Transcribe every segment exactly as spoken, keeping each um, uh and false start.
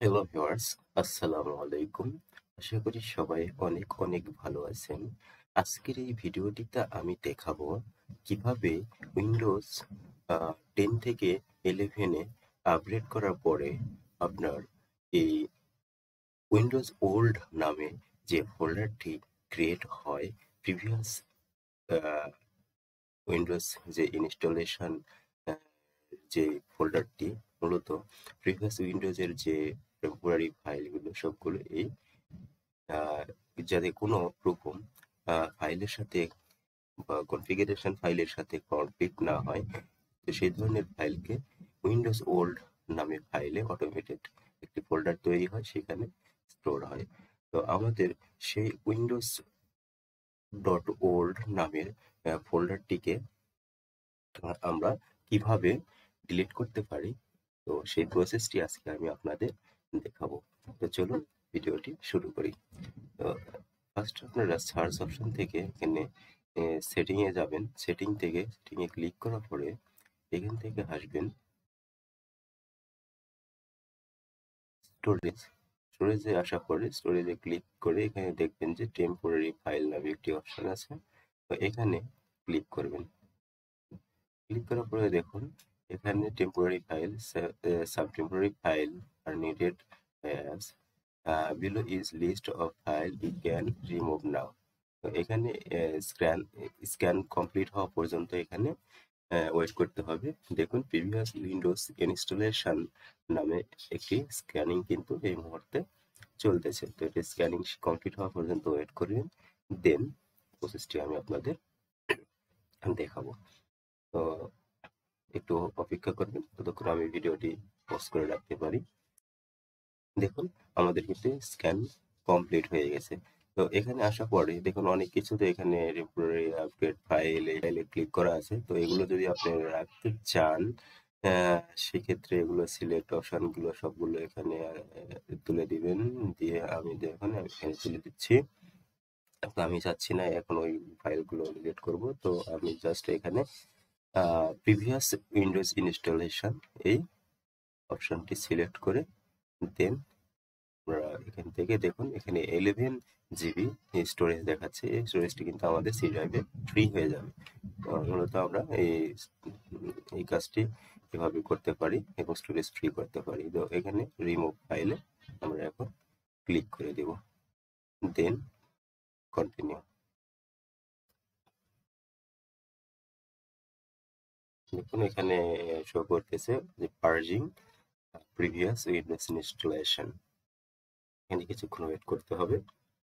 Hello viewers, আসসালামু আলাইকুম। আশা করি সবাই অনেক অনেক ভালো আছেন। আজকের এই ভিডিওটিতে আমি দেখাবো কিভাবে উইন্ডোজ আহ, টেন থেকে ইলেভেনে আপগ্রেড করার পরে আপনার এই উইন্ডোজ ওল্ড নামে যে ফোল্ডারটি ক্রিয়েট হয় প্রিভিয়াস উইন্ডোজ যে ইনস্টলেশন যে ফোল্ডারটি মূলত প্রিভিয়াস উইন্ডোজের যে টেম্পোরারি ফাইলগুলো সবগুলো এই আহ, যাতে কোনো রকম আহ, ফাইলের সাথে বা কনফিগারেশন ফাইলের সাথে কনফ্লিক্ট না হয়, তো সেই ধরনের ফাইলকে উইন্ডোজ ওল্ড নামে ফাইলে অটোমেটেড একটি ফোল্ডার তৈরি হয়, সেখানে স্টোর হয়। তো আমাদের সেই উইন্ডোজ ডট ওল্ড নামের ফোল্ডারটিকে আমরা কিভাবে ডিলিট করতে পারি, তো সেই প্রসেসটি আজকে আমি আপনাদের দেখাবো। তো চলুন ভিডিওটি শুরু করি। তো ফার্স্ট আপনারা সার্চ অপশন থেকে এখানে সেটিং এ যাবেন। সেটিং থেকে সেটিং এ ক্লিক করার পরে এখান থেকে আসবেন স্টোরেজ। স্টোরেজে আসার পরে স্টোরেজে ক্লিক করে এখানে দেখবেন যে টেম্পোরারি ফাইল নামে একটি অপশন আছে, তো এখানে ক্লিক করবেন। ক্লিক করার পরে দেখুন এখানে টেম্পোরারি ফাইল, সাব টেম্পোরারি ফাইল আর needed as below is list of file you can remove now. তো এখানে স্ক্যান স্ক্যান কমপ্লিট হওয়া পর্যন্ত এখানে ওয়েট করতে হবে। দেখুন প্রিভিয়াস উইন্ডোজ ইনস্টলেশন নামে একটি স্ক্যানিং কিন্তু এই মুহূর্তে চলতেছে। তো এটা স্ক্যানিং কমপ্লিট হওয়া পর্যন্ত ওয়েট করবেন, দেন প্রসেসটি আমি আপনাদের দেখাবো। তো একটু অপেক্ষা করবেন, ততক্ষণ আমি ভিডিওটি পজ করে রাখতে পারি। দেখুন আমাদের কিন্তু স্ক্যান কমপ্লিট হয়ে গেছে। তো এখানে আসার পরে দেখুন অনেক কিছুতে এখানে টেম্পোরারি আপগ্রেড ফাইল এখানে ক্লিক করা আছে। তো এগুলো যদি আপনি রাখতে চান, আহ, সেক্ষেত্রে এগুলো সিলেক্ট অপশনগুলো সবগুলো এখানে আহ, তুলে দিবেন। দিয়ে আমি দেখুন আমি এখানে তুলে দিচ্ছি। তো আমি চাচ্ছি না এখন ওই ফাইলগুলো ডিলিট করব, তো আমি জাস্ট এখানে প্রিভিয়াস উইন্ডোজ ইনস্টলেশন এই অপশনটি সিলেক্ট করে দেন আপনারা এখান থেকে দেখুন এখানে ইলেভেন জিবি স্টোরেজ দেখাচ্ছে। এই স্টোরেজটি কিন্তু আমাদের সি ড্রাইভে ফ্রি হয়ে যাবে। তো মূলত আমরা এই এই কাজটি এভাবে করতে পারি এবং স্টোরেজ ফ্রি করতে পারি। তো এখানে রিমুভ ফাইলে আমরা এখন ক্লিক করে দেব, দেন কন্টিনিউ। দেখুন এখানে শো করতেছে যে পার্জিং প্রিভিয়াস উইন্ডোজ ইনস্টলেশন। এখানে কিছুক্ষণ ওয়েট করতে হবে।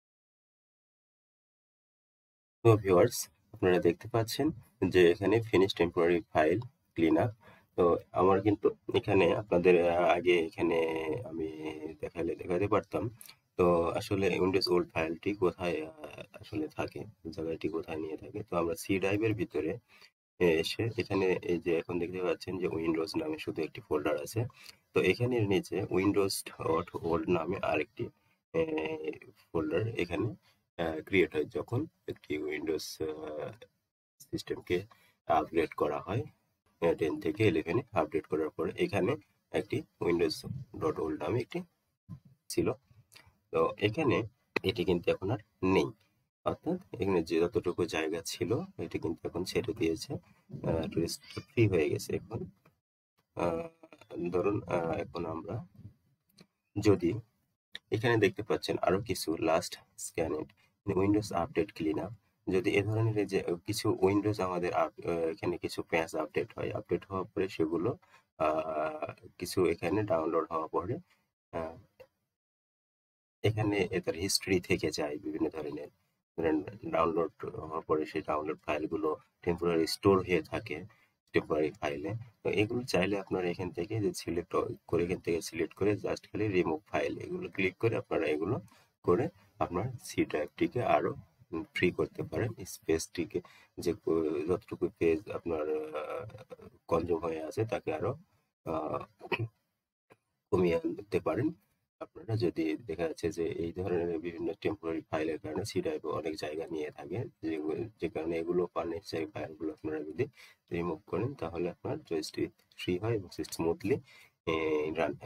তো ভিউয়ার্স, আপনারা দেখতে পাচ্ছেন যে এখানে finish temporary file clean up. তো আমার কিন্তু এখানে আপনাদের আহ, আগে এখানে আমি দেখালে দেখাতে পারতাম। তো আসলে উইন্ডোজ ওল্ড ফাইলটি কোথায় আহ, আসলে থাকে, জায়গাটি কোথায় নিয়ে থাকে। তো আমরা সি ড্রাইভের ভিতরে এ এসে এখানে এই যে এখন দেখতে পাচ্ছেন যে উইন্ডোজ নামে শুধু একটি ফোল্ডার আছে। তো এখানের নিচে উইন্ডোজ ডট ওল্ড নামে আরেকটি ফোল্ডার এখানে ক্রিয়েট হয় যখন একটি উইন্ডোজ সিস্টেমকে আপগ্রেড করা হয়। টেন থেকে ইলেভেনে আপডেট করার পরে এখানে একটি উইন্ডোজ ডট ওল্ড নামে একটি ছিল। তো এখানে এটি কিন্তু এখন আর নেই, অর্থাৎ এখানে যে যতটুকু জায়গা ছিল এটি কিন্তু এখন ছেড়ে দিয়েছে, টুরিস্ট ফ্রি হয়ে গেছে এখন। আহ, ধরুন আহ, এখন আমরা যদি এখানে দেখতে পাচ্ছেন আরো কিছু last scanned Windows update clean up, যদি এ ধরনের এই যে কিছু উইন্ডোজ আমাদের আপ- আহ, এখানে কিছু প্যাচ আপডেট হয়, আপডেট হওয়ার পরে সেগুলো আহ, কিছু এখানে ডাউনলোড হওয়ার পরে আহ, এখানে এদের হিস্ট্রি থেকে যায় বিভিন্ন ধরনের। ধরেন ডাউনলোড হওয়ার পরে সেই ডাউনলোড ফাইলগুলো টেম্পোরারি স্টোর হয়ে থাকে টেম্পোরারি ফাইলে। তো এগুলো চাইলে আপনারা এখান থেকে যে সিলেক্ট করে এখান থেকে সিলেক্ট করে জাস্ট খালি রিমুভ ফাইল এগুলো ক্লিক করে আপনারা এগুলো করে আপনার সি ড্রাইভটিকে আরো ফ্রি করতে পারেন। স্পেসটিকে যে ক- যতটুকু পেজ আপনার কনজিউম হয়ে আছে তাকে আরো আহ, কমিয়ে আনতে পারেন। আপনারা যদি দেখা যাচ্ছে যে এই ধরনের বিভিন্ন টেম্পোরারি ফাইলের কারণে সি ড্রাইভে অনেক জায়গা নিয়ে থাকে, যে যে কারণে এগুলো আননেসেসারি ফাইলগুলো আপনারা যদি রিমুভ করেন তাহলে আপনার জয়স্টিক ফ্রি হয় এবং স্মুথলি রান হয়।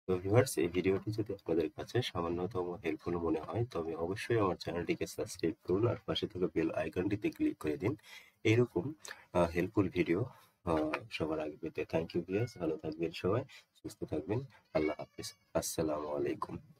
তো ভিউয়ার্স, এই ভিডিওটি যদি আপনাদের কাছে সামান্যতম হেল্পফুল মনে হয় তবে অবশ্যই আমার চ্যানেলটিকে সাবস্ক্রাইব করুন আর পাশে থাকা বেল আইকনটিতে ক্লিক করে দিন এইরকম হেল্পফুল ভিডিও সবার আগে পেতে। থ্যাংক ইউ ভিউয়ার্স, ভালো থাকবেন সবাই, সুস্থ থাকবেন। আল্লাহ হাফিজ, আসসালামু আলাইকুম।